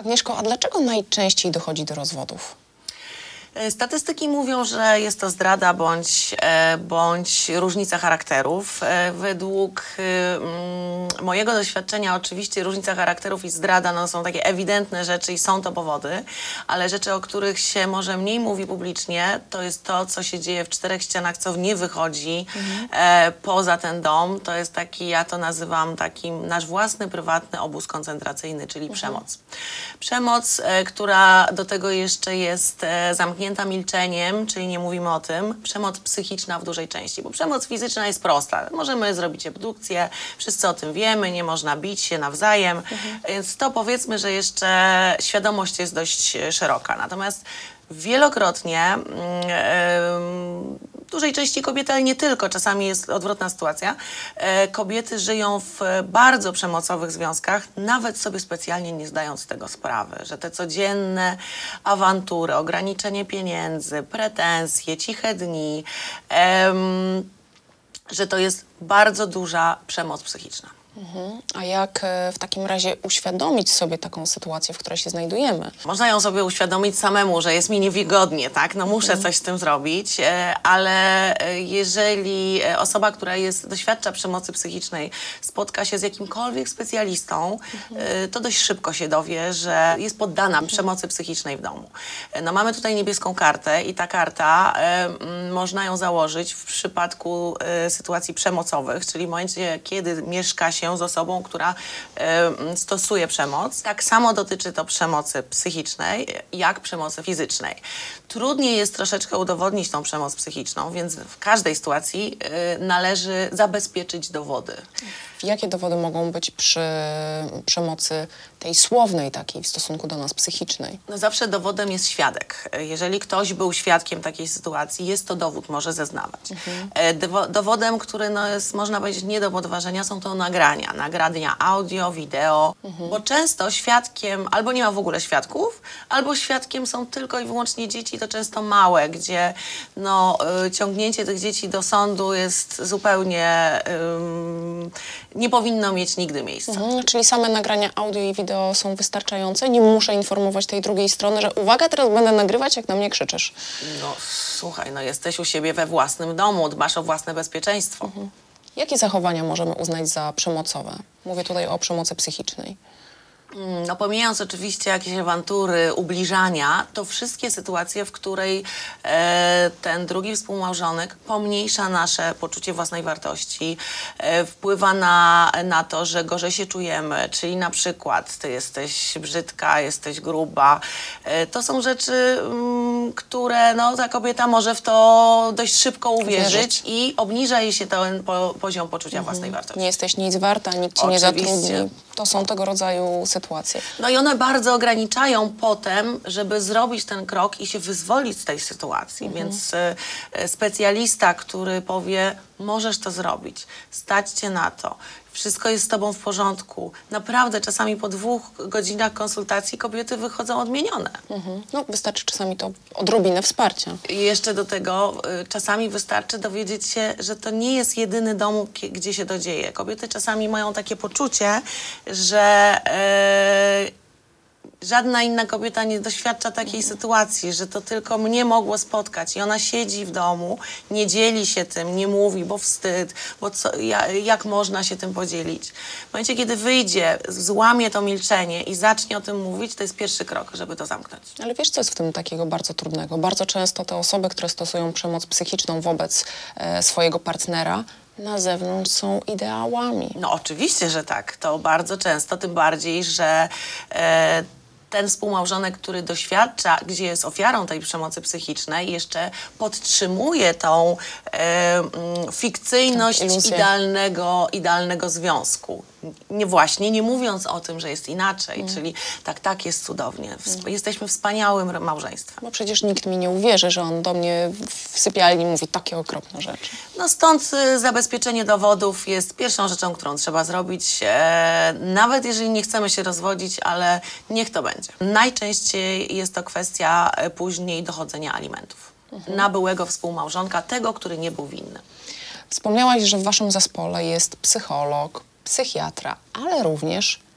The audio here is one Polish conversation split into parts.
Agnieszko, a dlaczego najczęściej dochodzi do rozwodów? Statystyki mówią, że jest to zdrada bądź różnica charakterów. Według mojego doświadczenia oczywiście różnica charakterów i zdrada no, są takie ewidentne rzeczy i są to powody, ale rzeczy, o których się może mniej mówi publicznie, to jest to, co się dzieje w czterech ścianach, co nie wychodzi poza ten dom. To jest taki, ja to nazywam takim nasz własny, prywatny obóz koncentracyjny, czyli przemoc. Przemoc, która do tego jeszcze jest zamknięta milczeniem, czyli nie mówimy o tym. Przemoc psychiczna w dużej części, bo przemoc fizyczna jest prosta. Możemy zrobić abdukcję, wszyscy o tym wiemy, nie można bić się nawzajem, więc to powiedzmy, że jeszcze świadomość jest dość szeroka. Natomiast wielokrotnie, w dużej części kobiety, ale nie tylko, czasami jest odwrotna sytuacja, kobiety żyją w bardzo przemocowych związkach, nawet sobie specjalnie nie zdając z tego sprawy, że te codzienne awantury, ograniczenie pieniędzy, pretensje, ciche dni, że to jest bardzo duża przemoc psychiczna. A jak w takim razie uświadomić sobie taką sytuację, w której się znajdujemy? Można ją sobie uświadomić samemu, że jest mi niewygodnie, tak? No muszę coś z tym zrobić, ale jeżeli osoba, która doświadcza przemocy psychicznej, spotka się z jakimkolwiek specjalistą, to dość szybko się dowie, że jest poddana przemocy psychicznej w domu. No mamy tutaj niebieską kartę i ta karta, można ją założyć w przypadku sytuacji przemocowych, czyli w momencie, kiedy mieszka się z osobą, która stosuje przemoc. Tak samo dotyczy to przemocy psychicznej, jak przemocy fizycznej. Trudniej jest troszeczkę udowodnić tą przemoc psychiczną, więc w każdej sytuacji należy zabezpieczyć dowody. Jakie dowody mogą być przy przemocy tej słownej takiej w stosunku do nas psychicznej? No zawsze dowodem jest świadek. Jeżeli ktoś był świadkiem takiej sytuacji, jest to dowód, może zeznawać. Dowodem, który no jest, można powiedzieć, nie do podważenia, są to nagrania. Nagrania audio, wideo, bo często świadkiem albo nie ma w ogóle świadków, albo świadkiem są tylko i wyłącznie dzieci, to często małe, gdzie no, ciągnięcie tych dzieci do sądu jest zupełnie nie powinno mieć nigdy miejsca. Czyli same nagrania audio i wideo są wystarczające? Nie muszę informować tej drugiej strony, że uwaga, teraz będę nagrywać, jak na mnie krzyczysz. No słuchaj, no jesteś u siebie we własnym domu, dbasz o własne bezpieczeństwo. Jakie zachowania możemy uznać za przemocowe? Mówię tutaj o przemocy psychicznej. No pomijając oczywiście jakieś awantury, ubliżania, to wszystkie sytuacje, w której ten drugi współmałżonek pomniejsza nasze poczucie własnej wartości, wpływa na to, że gorzej się czujemy, czyli na przykład ty jesteś brzydka, jesteś gruba. To są rzeczy, które no, ta kobieta może w to dość szybko uwierzyć i obniża jej się ten poziom poczucia własnej wartości. Nie jesteś nic warta, nikt cię nie zatrudni. To są tego rodzaju sytuacje. No i one bardzo ograniczają potem, żeby zrobić ten krok i się wyzwolić z tej sytuacji. Więc specjalista, który powie, możesz to zrobić, stać cię na to, wszystko jest z tobą w porządku. Naprawdę czasami po 2 godzinach konsultacji kobiety wychodzą odmienione. No wystarczy czasami to odrobinę wsparcia. I jeszcze do tego czasami wystarczy dowiedzieć się, że to nie jest jedyny dom, gdzie się to dzieje. Kobiety czasami mają takie poczucie, że żadna inna kobieta nie doświadcza takiej sytuacji, że to tylko mnie mogło spotkać i ona siedzi w domu, nie dzieli się tym, nie mówi, bo wstyd, bo jak można się tym podzielić. W momencie, kiedy wyjdzie, złamie to milczenie i zacznie o tym mówić, to jest pierwszy krok, żeby to zamknąć. Ale wiesz, co jest w tym takiego bardzo trudnego? Bardzo często te osoby, które stosują przemoc psychiczną wobec swojego partnera, na zewnątrz są ideałami. No oczywiście, że tak. To bardzo często, tym bardziej, że ten współmałżonek, który doświadcza, gdzie jest ofiarą tej przemocy psychicznej, jeszcze podtrzymuje tą fikcyjność idealnego związku. Nie mówiąc o tym, że jest inaczej, czyli tak, jest cudownie. Jesteśmy wspaniałym małżeństwem. Bo przecież nikt mi nie uwierzy, że on do mnie w sypialni mówi takie okropne rzeczy. No stąd zabezpieczenie dowodów jest pierwszą rzeczą, którą trzeba zrobić, nawet jeżeli nie chcemy się rozwodzić, ale niech to będzie. Najczęściej jest to kwestia później dochodzenia alimentów na byłego współmałżonka, tego, który nie był winny. Wspomniałaś, że w waszym zespole jest psycholog, psychiatra, ale również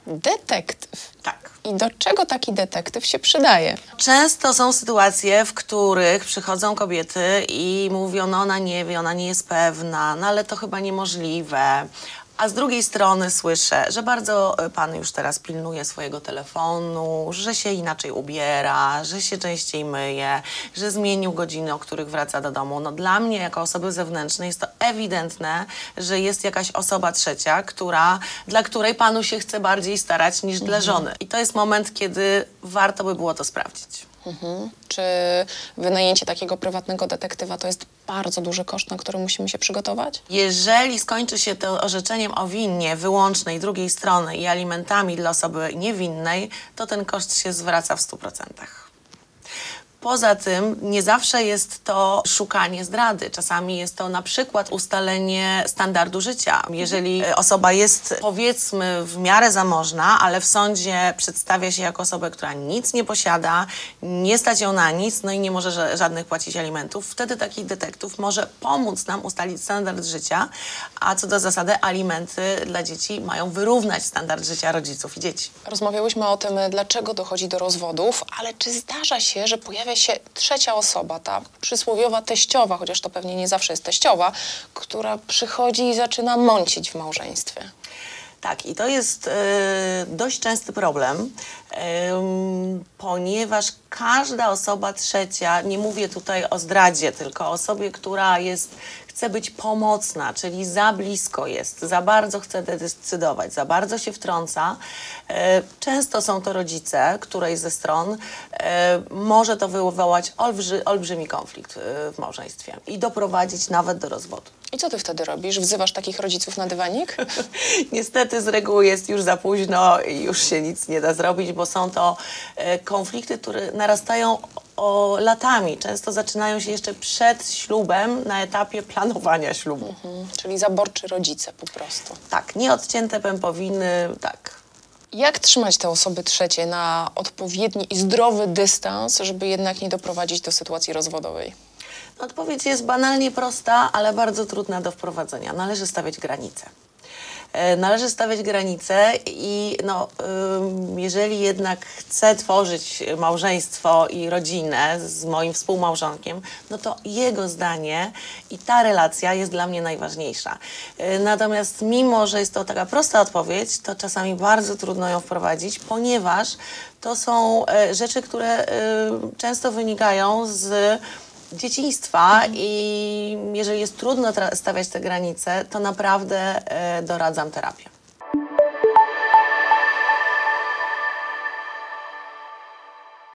Detektyw. Tak. I do czego taki detektyw się przydaje? Często są sytuacje, w których przychodzą kobiety i mówią, no ona nie wie, ona nie jest pewna, no ale to chyba niemożliwe. A z drugiej strony słyszę, że bardzo pan już teraz pilnuje swojego telefonu, że się inaczej ubiera, że się częściej myje, że zmienił godziny, o których wraca do domu. No dla mnie, jako osoby zewnętrznej, jest to ewidentne, że jest jakaś osoba trzecia, dla której panu się chce bardziej starać niż dla żony. I to jest moment, kiedy warto by było to sprawdzić. Czy wynajęcie takiego prywatnego detektywa to jest bardzo duży koszt, na który musimy się przygotować? Jeżeli skończy się to orzeczeniem o winie wyłącznej drugiej strony i alimentami dla osoby niewinnej, to ten koszt się zwraca w 100%. Poza tym nie zawsze jest to szukanie zdrady. Czasami jest to na przykład ustalenie standardu życia. Jeżeli osoba jest, powiedzmy, w miarę zamożna, ale w sądzie przedstawia się jako osobę, która nic nie posiada, nie stać ją na nic, no i nie może żadnych płacić alimentów, wtedy taki detektyw może pomóc nam ustalić standard życia, a co do zasady alimenty dla dzieci mają wyrównać standard życia rodziców i dzieci. Rozmawiałyśmy o tym, dlaczego dochodzi do rozwodów, ale czy zdarza się, że pojawia się trzecia osoba, ta przysłowiowa teściowa, chociaż to pewnie nie zawsze jest teściowa, która przychodzi i zaczyna mącić w małżeństwie? Tak, i to jest dość częsty problem, ponieważ każda osoba trzecia, nie mówię tutaj o zdradzie, tylko o osobie, która chce być pomocna, czyli za blisko jest, za bardzo chce decydować, za bardzo się wtrąca. Często są to rodzice którejś ze stron. Może to wywołać olbrzymi konflikt w małżeństwie i doprowadzić nawet do rozwodu. I co ty wtedy robisz? Wzywasz takich rodziców na dywanik? Niestety z reguły jest już za późno i już się nic nie da zrobić, bo są to konflikty, które narastają latami. Często zaczynają się jeszcze przed ślubem, na etapie planowania ślubu. Czyli zaborczy rodzice po prostu. Tak, nieodcięte pępowiny, tak. Jak trzymać te osoby trzecie na odpowiedni i zdrowy dystans, żeby jednak nie doprowadzić do sytuacji rozwodowej? Odpowiedź jest banalnie prosta, ale bardzo trudna do wprowadzenia. Należy stawiać granice. Należy stawiać granice i jeżeli jednak chcę tworzyć małżeństwo i rodzinę z moim współmałżonkiem, no to jego zdanie i ta relacja jest dla mnie najważniejsza. Natomiast mimo, że jest to taka prosta odpowiedź, to czasami bardzo trudno ją wprowadzić, ponieważ to są rzeczy, które często wynikają z dzieciństwa i jeżeli jest trudno stawiać te granice, to naprawdę doradzam terapię.